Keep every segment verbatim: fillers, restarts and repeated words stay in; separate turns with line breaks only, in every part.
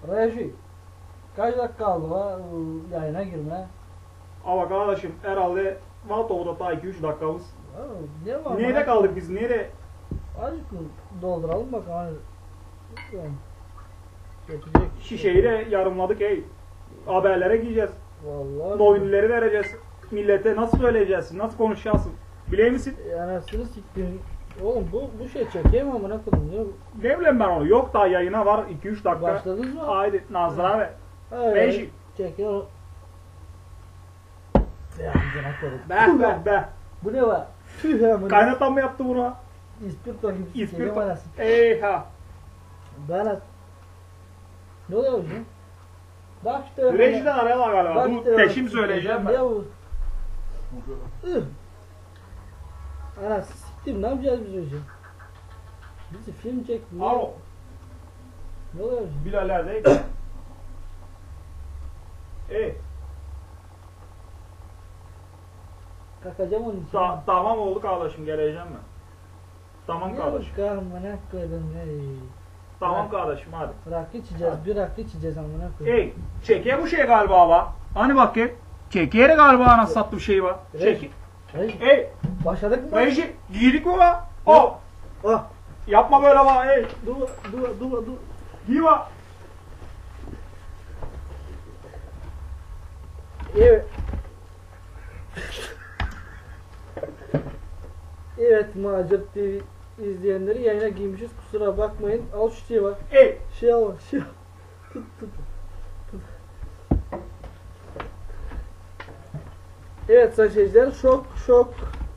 Reji. Kaç dakika kaldı la yayına girme?
Ama kardeşim herhalde Valtov'da daha iki üç dakikamız.
Ha, ne var?
Nerede kaldık biz? Nerede?
Azıcık dolduralım bakalım. Hani. Lütfen. Geçecek.
Şişeyi de yarımladık ey. Haberlere gideceğiz.
Vallahi.
Boynuları vereceğiz. Millete nasıl söyleyeceğiz? Nasıl konuşacaksın? Biliyor musun?
Anasını siktir. Oğlum bu bu şey çekeyim ama ne kadar ne?
Ne bileyim ben onu. Yok daha yayına var iki üç dakika.
Başladınız mı?
Haydi Nazır abi.
Hayır.
Reji.
Çekiyor. Ya amcana koyayım.
Be be be.
Bu ne var? Tüh ya bu.
Kaynatan mı yaptı bunu?
İspirto gibi sikeceğim
İspirto.
anasını.
Eyha.
Ben ne oluyor hocam? Bak işte.
Rejiden arıyorlar galiba.
Bak
Bu
işte.
peşim söyleyeceğim ben.
Ne bu? Ih. Ana siktir ne yapacağız biz hocam? Bizi film çek. Ne,
Alo.
ne oluyor hocam?
Bilal neredeydi? Ey.
Kakacağım onun için.
Ta tamam oldu kardeşim, geleceğim ben. Tamam kardeşim.
Ne amına koydum hey.
Tamam kardeşim hadi.
Rakı içeceğiz, bir rakı içeceğiz amına koyayım.
Ey, çekiye bu şey galiba va. Hani bakayım. Çekiye galiba anasını sattığı şey var. Çeki.
Hey,
Ey,
başladık mı?
Reji, giydik mi va? Oh,
Ah,
yapma böyle va ey.
dur, dur, dur, dur.
Giy va.
Evet. Evet Macir T V izleyenleri yayına giymişiz. Kusura bakmayın. Al şu şeyi bak.
Ey,
Şey al bak. Şey al. Tut tut. tut. Evet sayın seyirciler. Şok şok.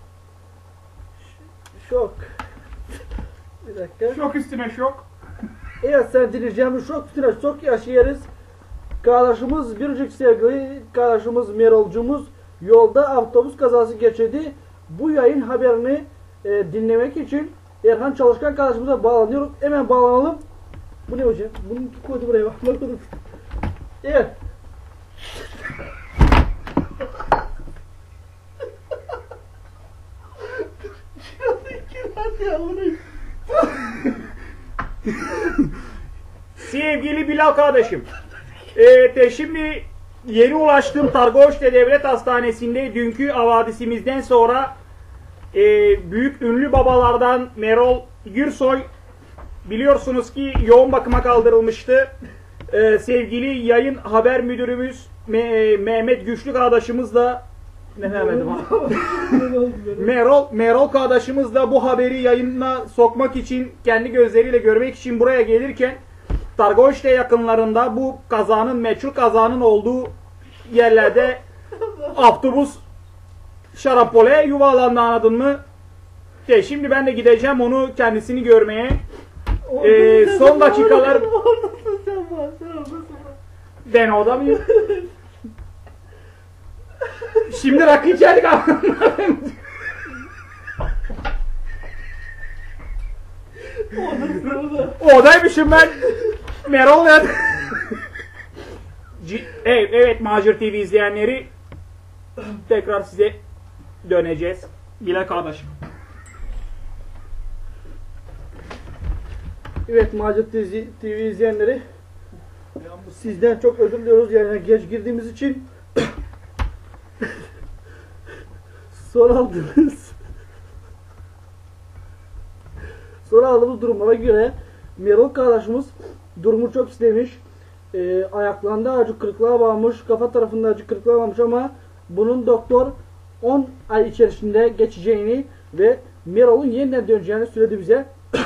Ş- Şok. Bir dakika.
şok üstüne şok.
Evet sen dinleyeceğimiz şok üstüne şok yaşayarız. Kardeşimiz biricik sevgili kardeşimiz Merolcumuz yolda otobüs kazası geçirdi. Bu yayın haberini e, dinlemek için Erhan Çalışkan kardeşimize bağlanıyoruz. Hemen bağlanalım. Bu ne hocam? Bunu koydu buraya bak. Bak koydum. Evet.
Sevgili Bilal kardeşim. Ee, de şimdi yeni ulaştığım Targoşte Devlet Hastanesi'nde dünkü havadisimizden sonra e, büyük ünlü babalardan Merol Gürsoy biliyorsunuz ki yoğun bakıma kaldırılmıştı. Ee, sevgili yayın haber müdürümüz Me Mehmet Güçlü kardeşimizle ne Mehmet'im Merol, Merol kardeşimiz da bu haberi yayına sokmak için, kendi gözleriyle görmek için buraya gelirken Targoşte yakınlarında bu kazanın, meçhul kazanın olduğu yerlerde otobüs şarapole yuvarlandı, anladın mı? İşte şimdi ben de gideceğim onu, kendisini görmeye. Ee, son dakikalar ben orada mıyım? Şimdi rakı içerdik abi. Oradaymışım ben. Merol ya. Evet, evet Macir T V izleyenleri, tekrar size döneceğiz. Bilal kardeşim.
Evet Macir T V izleyenleri, sizden çok özür diliyoruz yani geç girdiğimiz için. Son aldığımız Sonra aldığımız durumlara göre Merol kardeşimiz durumu çok istemiş. E, ayaklarında acı kırıklığa varmış, kafa tarafında acı kırıklığa varmış ama bunun doktor on ay içerisinde geçeceğini ve Merol'un yeniden döneceğini söyledi bize.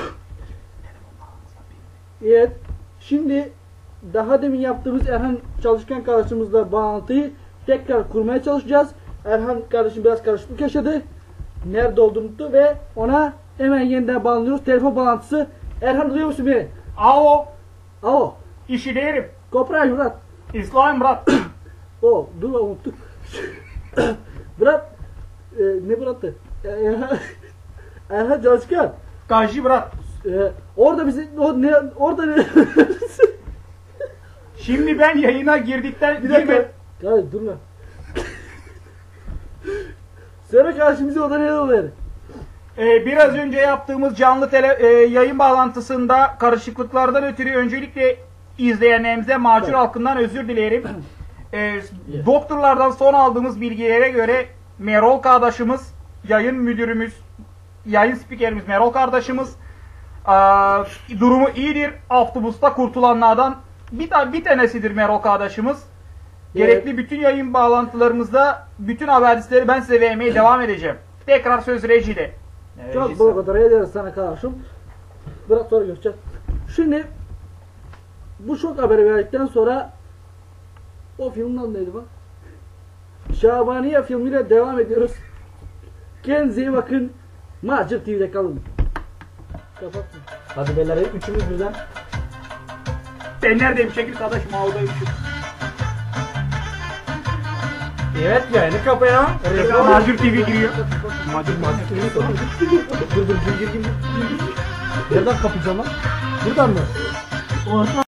Evet. Şimdi daha demin yaptığımız Erhan Çalışkan kardeşimizle bağlantıyı tekrar kurmaya çalışacağız. Erhan kardeşim biraz karışıklık yaşadı. Nerede olduğunu unuttu ve ona hemen yeniden bağlanıyoruz. Telefon bağlantısı. Erhan, duyuyor musun beni?
Alo.
Alo.
İşi değilim.
Kopraj Murat.
İslam Murat.
O dur lan unuttuk. Murat. E, ne Murat'tı? Erhan, Erhan Çalışkan.
Gazi Murat.
E, orada bizi o, ne, orada ne?
Şimdi ben yayına girdikten
Bir dakika.
girme-
Hayır dur lan. Söyle karşımıza orada ne oluyor?
Ee, biraz önce yaptığımız canlı tele, e, yayın bağlantısında karışıklıklardan ötürü öncelikle izleyenlerimize macur
Evet.
halkından özür dilerim. E, doktorlardan son aldığımız bilgilere göre Merol kardeşimiz, yayın müdürümüz, yayın spikerimiz Merol kardeşimiz e, durumu iyidir. Avtobusta kurtulanlardan bir, ta bir tanesidir Merol kardeşimiz. Gerekli
Evet.
bütün yayın bağlantılarımızda bütün haberleri ben size vermeye devam edeceğim. Tekrar söz rejide.
Çok
Rejisi.
bol kadar ederiz sana kardeşim. Biraz sonra göreceğiz. Şimdi bu şok haberi verdikten sonra o filmin adı neydi bak? Şabaniye filmiyle devam ediyoruz. Kendinize iyi bakın. Macir T V'de kalın. Kapattım. Hadi beyler üçümüz birden.
Ben neredeyim? Çekil kardeşim. Ağudayım.
Evet yayını kapaya.
Macir T V giriyor.
Macir Macir T V. Dur dur gir gir gir. Nereden kapayacağım lan? Buradan mı? Oradan.